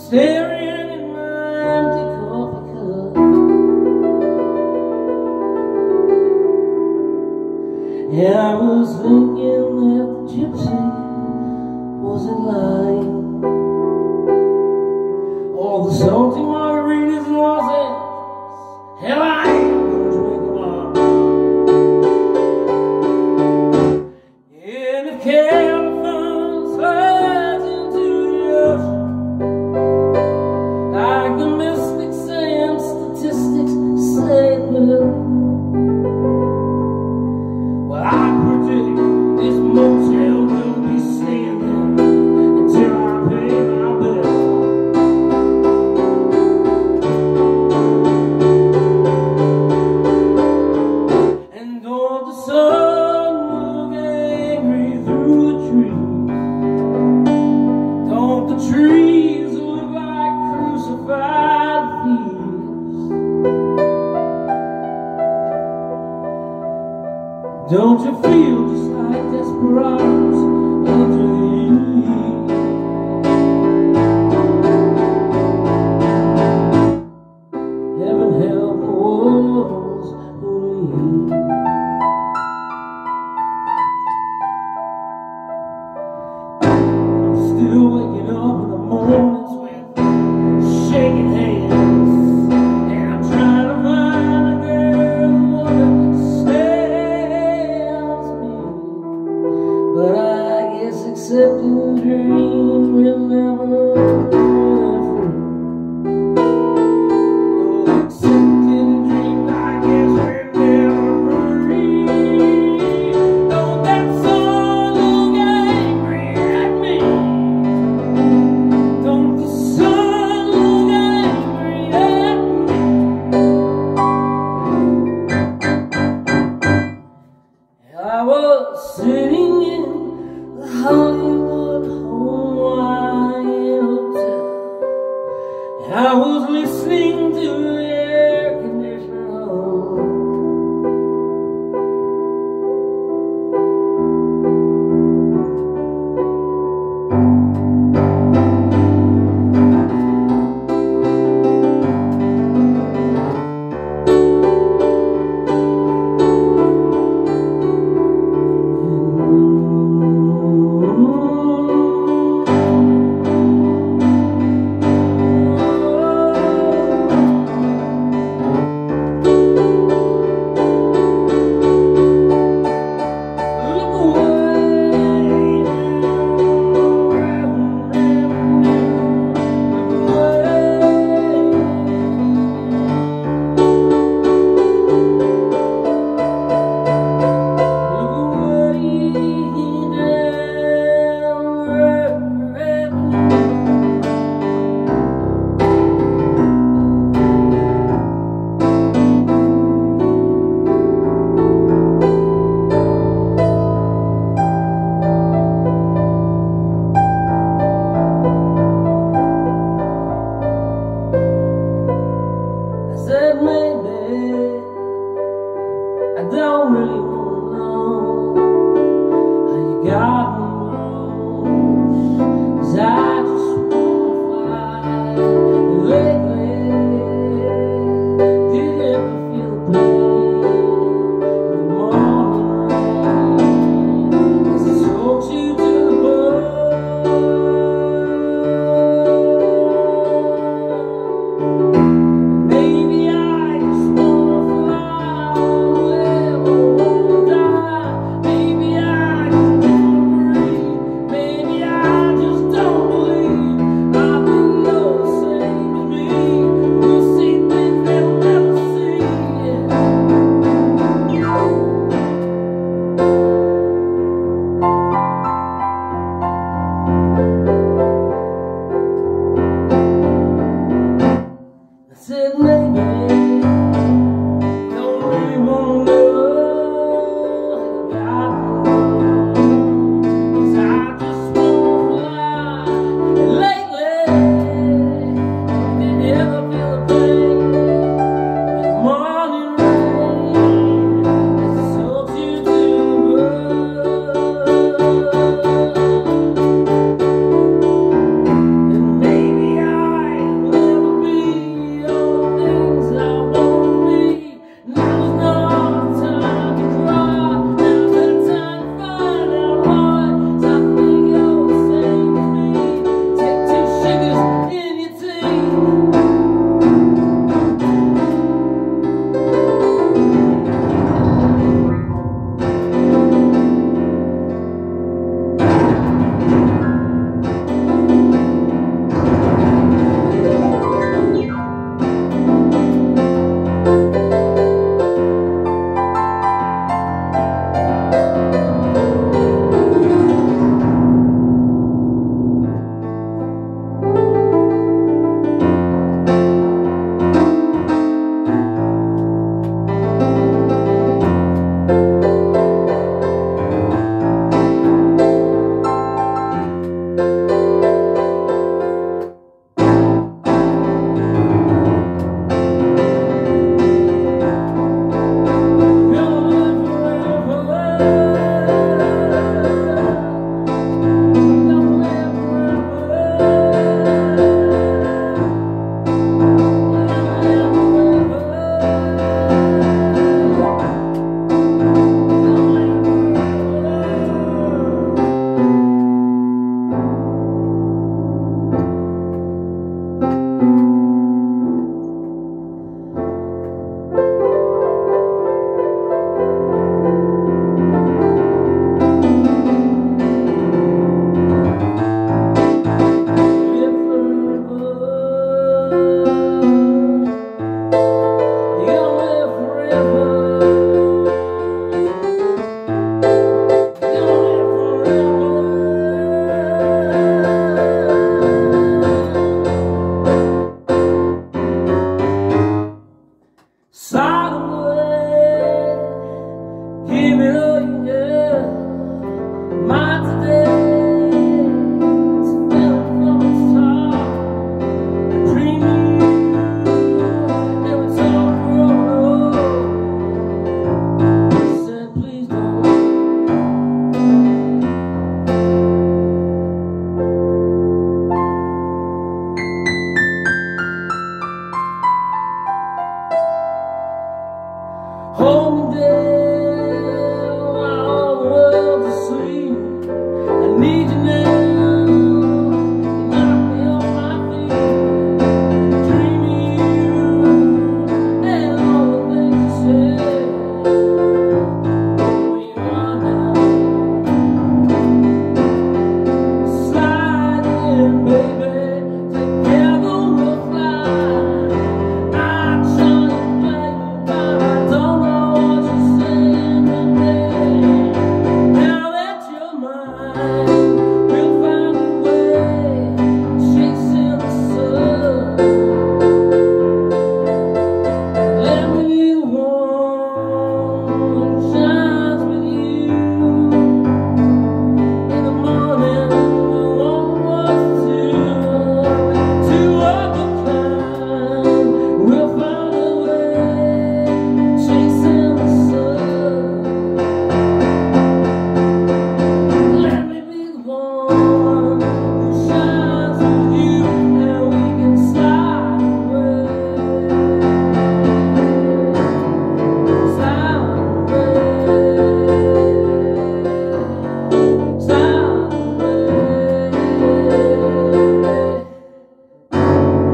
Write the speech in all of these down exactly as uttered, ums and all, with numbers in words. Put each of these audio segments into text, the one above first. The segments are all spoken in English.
staring at my empty coffee cup. And I was thinking that the gypsy wasn't lying. All the salty margaritas in Los Angeles, hell, I ain't gonna drink them all. And if California slides into the ocean, like the mystics and statistics say it will, well, I predict this motel will be staying there until I pay my bill. And don't the sun look angry through the trees? Don't the trees look like crucified thieves? Don't you feel just like desperadoes under the eaves? Heaven help the ones who leave. I'm still waking up in the mornings with shaking hands, and I'm trying to find a girl who understands me. But I guess accepting the dream will never run free. No, accepting the dream, I guess we're never free. Don't that sun look angry at me? Don't the sun look angry at me? I was sitting in the Hollywood Hawaiian Hotel, and I was listening to the air conditioner hum. I said maybe I don't really wanna know how you got me wrong, 'cause I just wanna fly. And lately, did you ever feel pain in the morning rain as it soaks you to the bone? Maybe I just wanna fly away, wanna die. Maybe I just wanna breathe. Maybe I just don't believe. I think you're the same as me. We'll see things they'll never see. I said maybe don't really wanna know how you got me wrong, 'cause I just wanna fly. And lately, did you ever feel the pain in the morning rain as it soaks you to the bone? And maybe I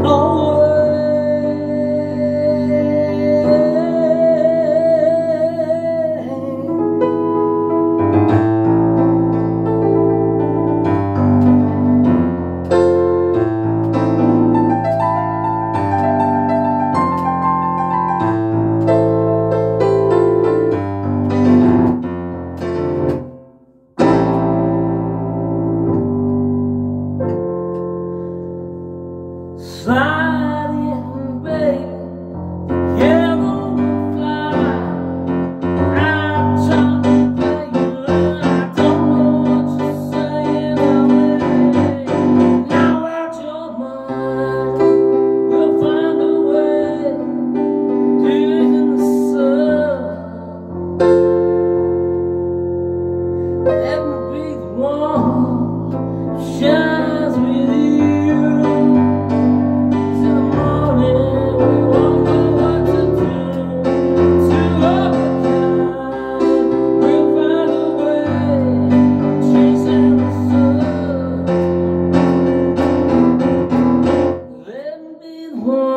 Sliding, baby, together we'll fly. I try to play you, I don't know what you're saying. Now out your mind, we'll find a way to it in the sun. Let me be the one who shines with you. One